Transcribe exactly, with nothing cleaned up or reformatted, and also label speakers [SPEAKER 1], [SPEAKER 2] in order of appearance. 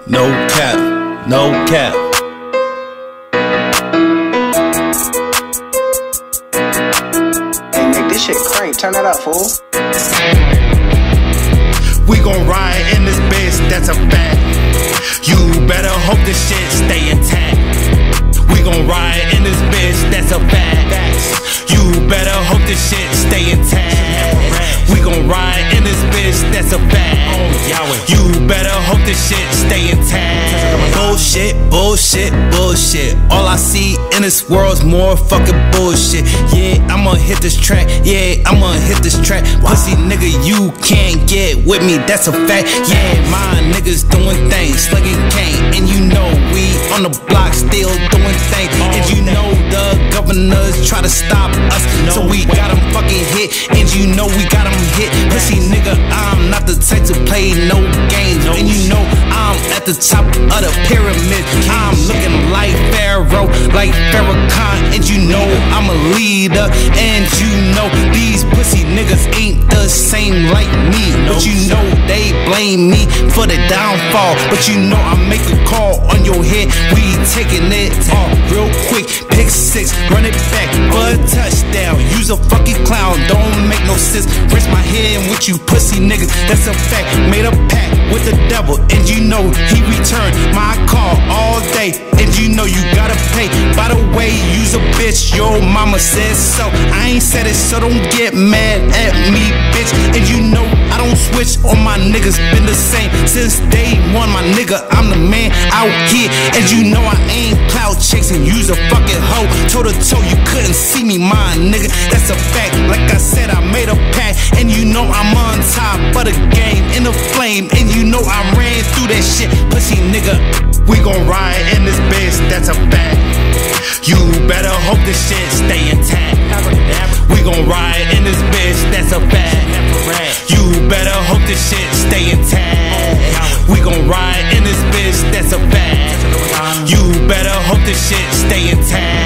[SPEAKER 1] No cap, no cap.
[SPEAKER 2] Hey, make this shit crank. Turn that up, fool.
[SPEAKER 1] We gon' ride in this bitch, that's a fact. You better hope this shit stay intact. We gon' ride in this bitch, that's a fact. You better hope this shit stay intact. We gon' ride in this bitch, that's a fact. You better hope this shit stay intact. Bullshit, bullshit, bullshit. All I see in this world's more fucking bullshit. Yeah, I'ma hit this track. Yeah, I'ma hit this track. Pussy nigga, you can't get with me, that's a fact. Yeah, my niggas doing things, slugging cane. And you know we on the block still doing things. And you know the governors try to stop us, so we got them fucking hit. And you know we got them hit. Pussy nigga, I'm not the type to play no games. And you know I'm at the top of the pyramid. I'm looking like Pharaoh, like Farrakhan. And you know I'm a leader. And you know these pussy niggas ain't the same like me. But you know they blame me for the downfall. But you know I make a call on your head. We taking it off real quick. Pick six, run it back for a touchdown. Use a fucking clown, don't make no sense. Rinse my head with you pussy niggas, that's a fact. Made a pact with the devil, and you know he returned my call all day. And you know you gotta pay. By the way, use a bitch, your mama said so. I ain't said it, so don't get mad at me, bitch. And you know I don't switch on my niggas, been the same since day one, my nigga. I'm the man out here, and you know I ain't cloud chasing. Use a fucking hoe, toe to toe, you couldn't see me, my nigga. That's a fact. Like I said, I made a pact, and you know I'm on top of the game, in the flame, and you know I ran through that shit, pussy nigga. We gon' ride in this bitch, that's a fact. You better hope this shit stay intact. We gon' ride in this bitch, that's a fact. You better hope this shit stay intact. We gon' ride in this bitch, that's a fact. You better hope this shit stay intact.